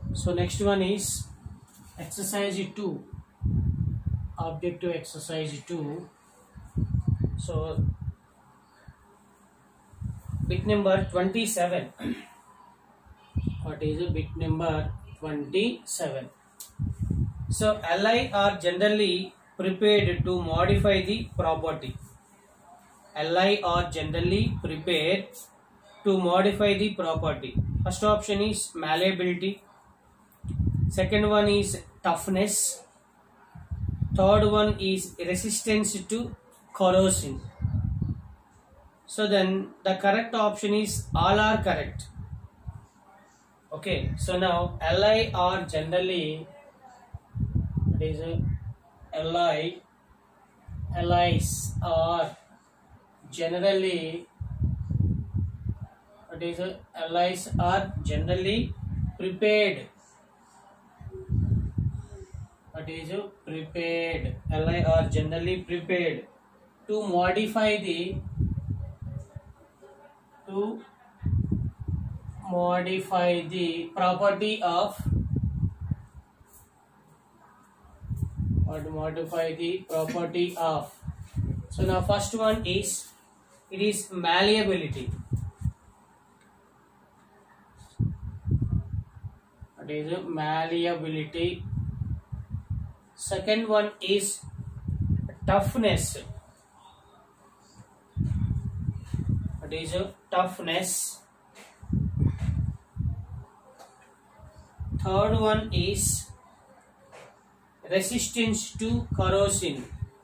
So next one is exercise 2, objective exercise 2. So bit number 27. What is bit number 27? So Li are generally prepared to modify the property. Li are generally prepared to modify the property. First option is malleability. Second one is toughness. Third one is resistance to corrosion. So then the correct option is all are correct. Okay, so now Li are generally, what is Li? Li's are generally, what is Li's are generally prepared. What is prepared? Li are generally prepared to modify the property of So now first one is, it is malleability. What is malleability? Second one is toughness. What is toughness? Third one is resistance to corrosion.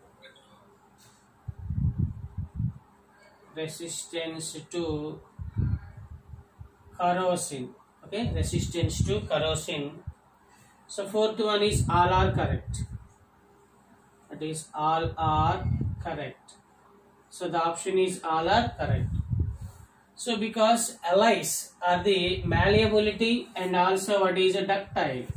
Okay, resistance to corrosion. So fourth one is all are correct. That is all are correct. So the option is all are correct. So because alloys are the malleability and also what is a ductile.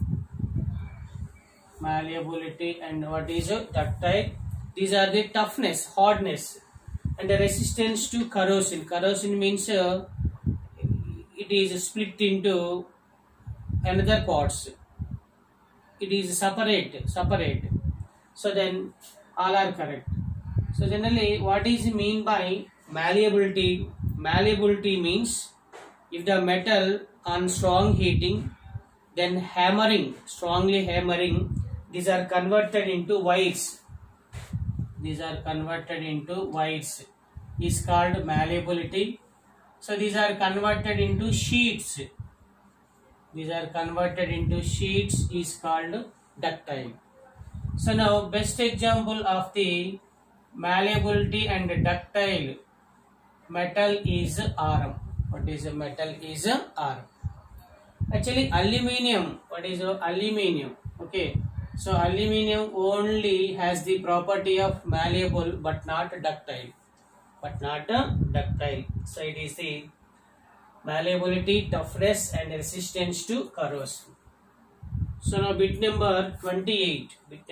Malleability and what is a ductile. These are the toughness, hardness, and the resistance to corrosion. Corrosion means it is split into another parts. It is separate. So then all are correct. So generally, what is mean by malleability? Malleability means if the metal on strong heating, then strongly hammering, these are converted into wires. Is called malleability. So these are converted into sheets. Is called ductile. So now best example of the malleability and ductile metal is Rm. What is a metal is Rm? Actually aluminium. What is aluminium? Okay. So aluminium only has the property of malleable but not ductile. So it is the malleability, toughness and resistance to corrosion. So now bit number 28.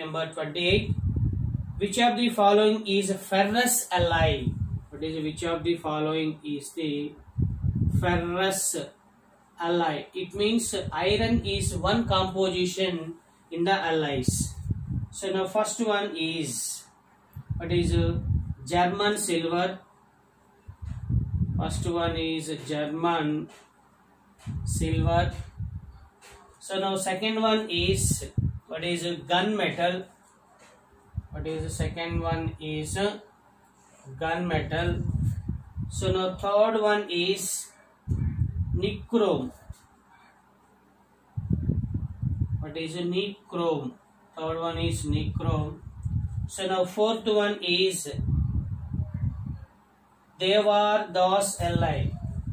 Which of the following is ferrous alloy? Which of the following is the ferrous alloy? It means iron is one composition in the alloys. So now first one is, what is German silver. First one is German silver. So now second one is, what is gunmetal. What is the second one is gunmetal. So now third one is nichrome. What is nichrome? Third one is nichrome. So now fourth one is Devar Das Li.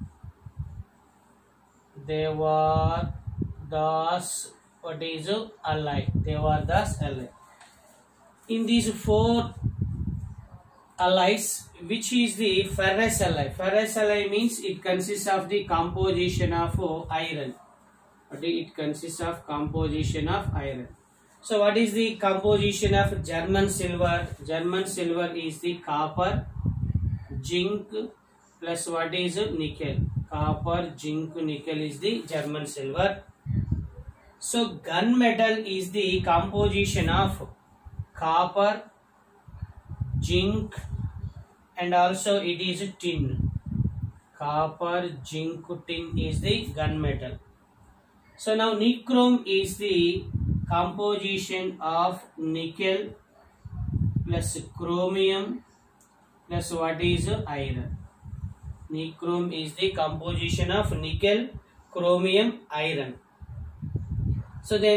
Devar Das, what is Li? Devar Das Li. In these four alloys, which is the ferrous alloy? Ferrous alloy means it consists of the composition of iron. It consists of composition of iron. So what is the composition of German silver? German silver is the copper, zinc plus what is nickel. Copper, zinc, nickel is the German silver. So gunmetal is the composition of copper, zinc, and also it is tin. Copper, zinc, tin is the gunmetal. So now nichrome is the composition of nickel plus chromium plus what is iron. Nichrome is the composition of nickel, chromium, iron. So then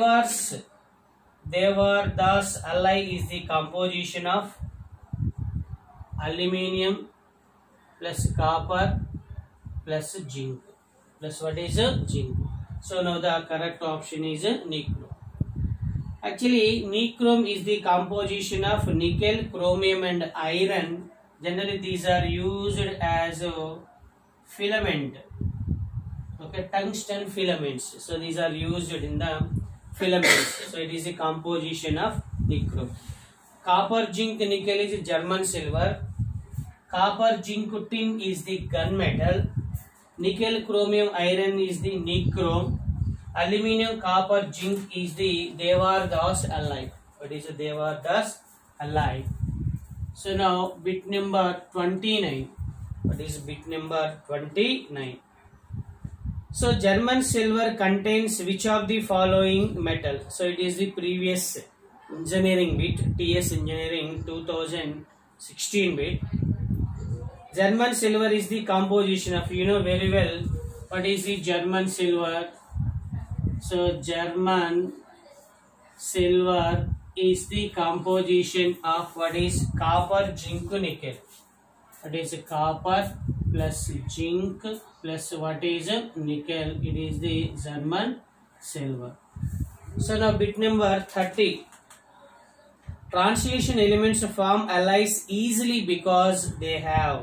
Devardas alloy is the composition of aluminium plus copper plus zinc plus what is zinc. So now the correct option is nichrome. Actually nichrome is the composition of nickel, chromium and iron. Generally these are used as a filament. Okay, tungsten filaments. So these are used in the filaments. So it is a composition of nichrome. Copper, zinc, nickel is German silver. Copper, zinc, tin is the gunmetal. Nickel, chromium, iron is the nichrome. Aluminium, copper, zinc is the Devardas alloy. What is the Devardas alloy? So now bit number 29. What is bit number 29? So German silver contains which of the following metal? So it is the previous engineering bit, TS engineering 2016 bit. German silver is the composition of, you know very well what is the German silver. So German silver is the composition of what is copper, zinc, nickel. What is copper plus zinc plus what is nickel? It is the German silver. So now bit number 30. Transition elements form alloys easily because they have.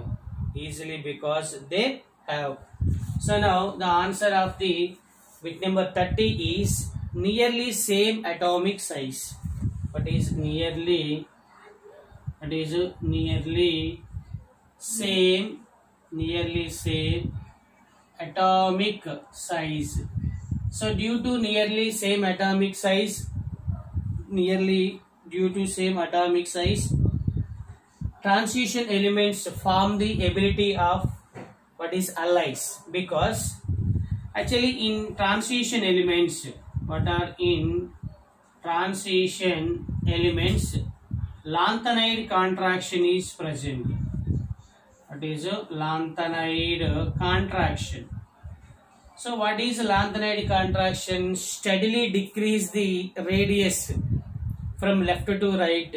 So now the answer of the bit number 30 is nearly same atomic size. What is nearly? What is nearly same atomic size. So due to same atomic size, transition elements form the ability of what is alloys, because actually in transition elements, lanthanide contraction is present. What is lanthanide contraction? So what is lanthanide contraction? Steadily decrease the radius from left to right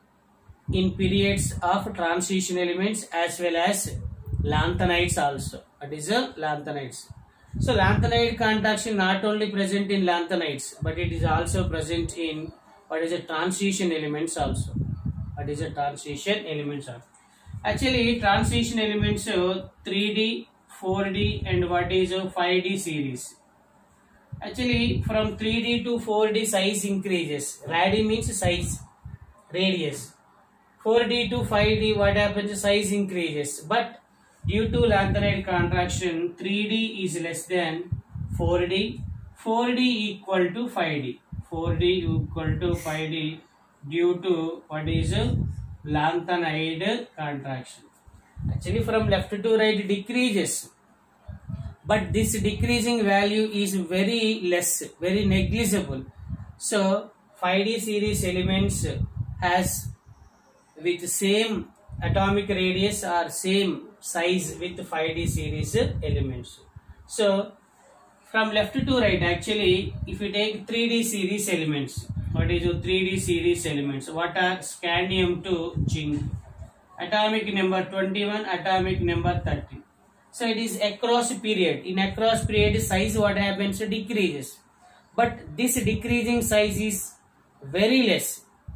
in periods of transition elements as well as lanthanides also. What is lanthanides? So lanthanide contraction not only present in lanthanides, but it is also present in what is transition elements also. What is transition elements also? Actually transition elements 3D, 4D and what is 5D series. Actually from 3D to 4D size increases. Radi means size, radius. 4D to 5D what happens? Size increases. But due to lanthanide contraction 3D is less than 4D. 4D equal to 5D. 4D equal to 5D due to what is lanthanide contraction. Actually from left to right decreases, but this decreasing value is very less, very negligible. So 5D series elements has with same atomic radius or same size with 5D series elements. So from left to right, actually if you take 3D series elements, what is 3D series elements? What are scandium to zinc? Atomic number 21, atomic number 30. So it is across period. In across period size what happens? Decreases. But this decreasing size is very less.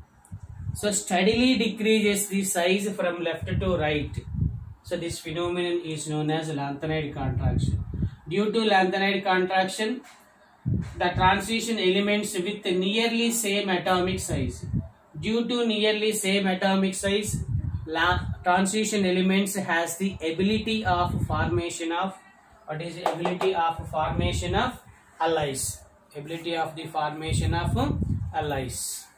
So steadily decreases the size from left to right. So this phenomenon is known as lanthanide contraction. Due to lanthanide contraction, the transition elements with nearly same atomic size. Due to nearly same atomic size, transition elements has the ability of formation of alloys. ability of the formation of alloys.